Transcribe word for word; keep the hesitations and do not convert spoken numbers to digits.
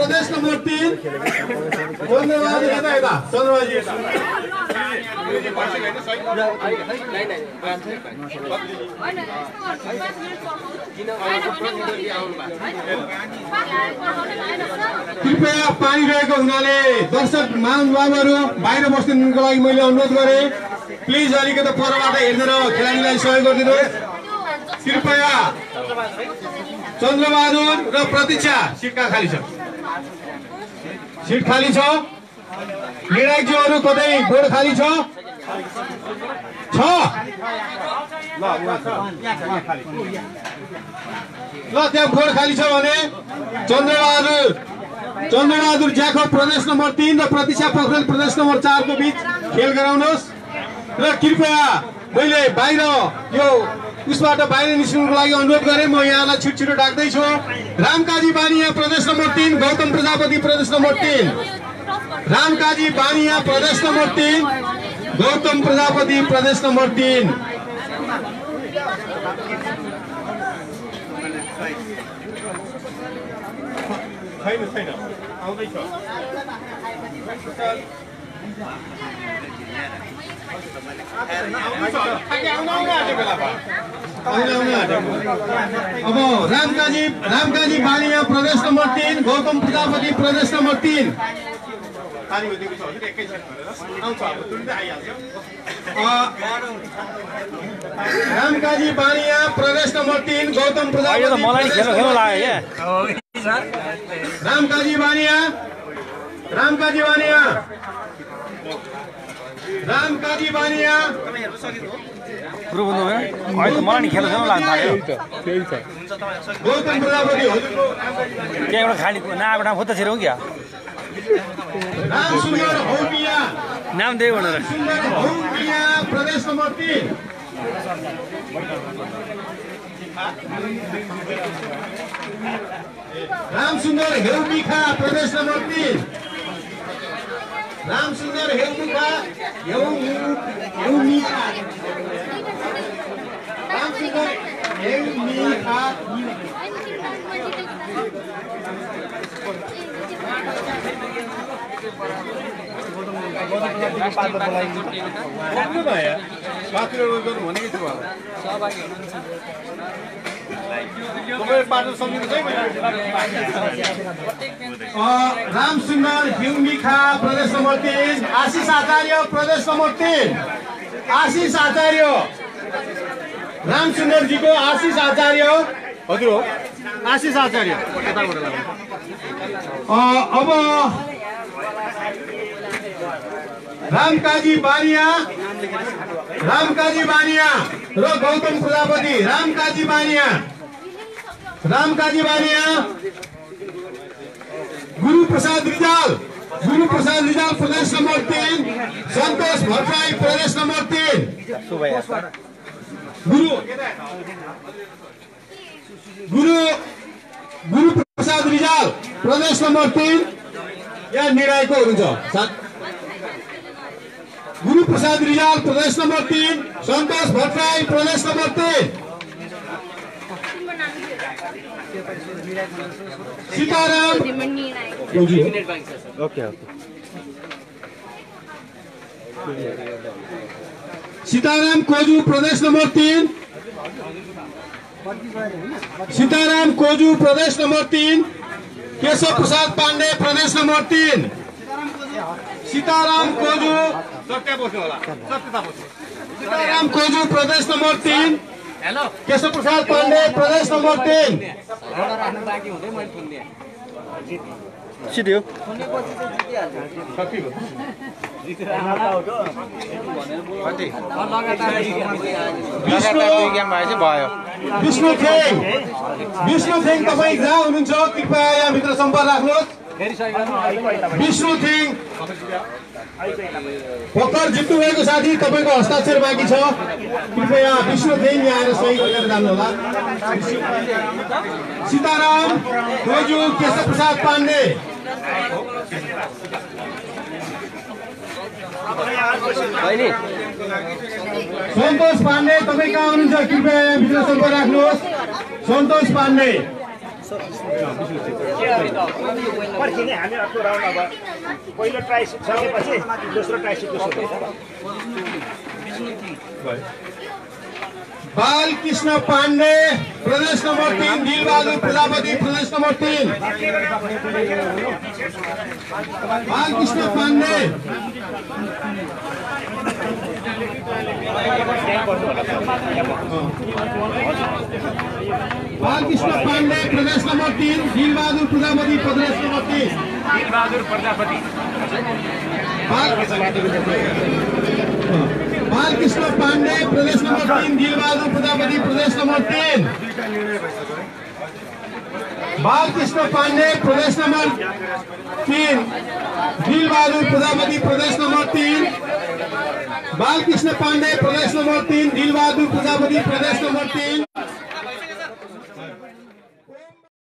प्रदेश नम्बर तीन चन्द्रबहादुर यता यता चन्द्रबहादुर कृपया पानी रहेको हुनाले दर्शक महानुभावहरू बाहिर बस्नुको लागि मैले अनुरोध गरेँ। प्लिज अलिकति परबाट हेर्दैन खेलाडीलाई सहयोग गरिदिनुहोस् कृपया। चन्द्रबहादुर र प्रतीक्षा सिटका खाली छ, सिट खाली छ। निर्णायकज्यूहरू कतै बोर्ड खाली छ छ ल त्यहाँ बोर्ड खाली छ भने चन्द्रबहादुर चन्द्रबहादुर ज्याखो प्रदेश नम्बर तीन र प्रतीक्षा पोखरेल प्रदेश नम्बर चार को बीच खेल गराउनुहोस्। र कृपया मैले बाहिर यो उसबाट बाहिर निस्कनुको लागि अनुरोध गरेँ। म यहाँलाई छिटो छिटो डाक्दैछु। रामकाजी बानिया प्रदेश नम्बर तीन, गौतम प्रजापति प्रदेश नम्बर तीन। रामकाजी बानिया प्रदेश नम्बर तीन, गौतम प्रजापति प्रदेश नम्बर तीन। छैन छैन आउँदैछ। अब रामकाजी रामकाजी बानिया प्रदेश नम्बर तीन, गौतम प्रजापति प्रदेश नम्बर तीन। रामकाजी बानिया प्रदेश नम्बर तीन, गौतम प्रजापति रामकाजी बानिया रामकाजी बानिया रामकाजी बानिया पुरो भन्नु भयो अहिले त मलाई नि खेल खेल्न लाग्न थाल्यो। गौतम प्रजापति हजुरको त्यहाँबाट खाली नाबाट फोतो छिरौ क्या राम सुन्दर हौमिया नाम दिए भनेर सुन्दर हौमिया प्रदेश नम्बर तीन। राम सुन्दर हेउमिखा प्रदेश नम्बर तीन। राम सुन्दर हेउमिखा हेउमिखा राम सुन्दर हेउमिखा राम सुन्दर हिउमिखा प्रदेश नम्बर तीन। आशिष आचार्य प्रदेश नम्बर तीन। आशिष आचार्य राम सुन्दर जी को आशिष आचार्य हजुर हो आशिष आचार्य। अब रामकाजी बानिया रामकाजी बानिया र गौतम प्रजापति। रामकाजी बानिया रामकाजी बानिया गुरु प्रसाद रिजाल गुरु प्रसाद रिजाल प्रदेश नम्बर तीन। सन्तोष भट्टराई प्रदेश नम्बर तीन। गुरु गुरु गुरु प्रसाद रिजाल प्रदेश नम्बर तीन। यहाँ निर्णायकको हुनुहुन्छ गुरु प्रसाद रिजाल प्रदेश नम्बर तीन, सन्तोष भट्टराई प्रदेश नम्बर तीन। सीताराम सीताराम कोजू प्रदेश नम्बर तीन। सीताराम कोजू प्रदेश नम्बर तीन। केशव प्रसाद पाण्डे प्रदेश नम्बर तीन। सीताराम कोजू सीताराम कोजू प्रदेश नम्बर तीन। केशव प्रसाद पाण्डे प्रदेश नम्बर तीन। सिद्धियो विष्णु थेङ विष्णु थेङ तपाईँ जहाँ हुनुहुन्छ कृपया यहाँभित्र सम्पर्क राख्नुहोस्। विष्णु थेङ भर्खर जित्नु भएको साथी तपाईँको हस्ताक्षर बाँकी छ। कृपया विष्णु थेङ यहाँ आएर सही गरेर जानु होला। सीताराम कोजू केशव प्रसाद पाण्डे सन्तोष पाण्डे तपाईँ कहाँ हुनुहुन्छ कृपया यहाँ भित्र सम्पर्क राख्नुहोस्। सन्तोष पाण्डे पर्खिने हामी अर्को राउन्ड अब पहिलो ट्राई सुट सकेपछि दोस्रो ट्राई सुट सुरु बालकृष्ण पाण्डे प्रदेश नंबर तीन, दिलबहादुर प्रजापति प्रदेश नंबर तीन। बालकृष्ण पाण्डे बालकृष्ण पाण्डे प्रदेश नंबर तीन, दिलबहादुर प्रजापति प्रदेश नंबर तीन। दिलबहादुर प्रजापति बालकृष्ण पाण्डे प्रदेश नंबर तीन, दिलबहादुर प्रजापति प्रदेश नंबर तीन। बालकृष्ण पाण्डे प्रदेश नंबर तीन, दिलबहादुर प्रजापति प्रदेश नंबर तीन। बालकृष्ण पाण्डे प्रदेश नंबर तीन, दिलबहादुर प्रजापति प्रदेश नंबर तीन।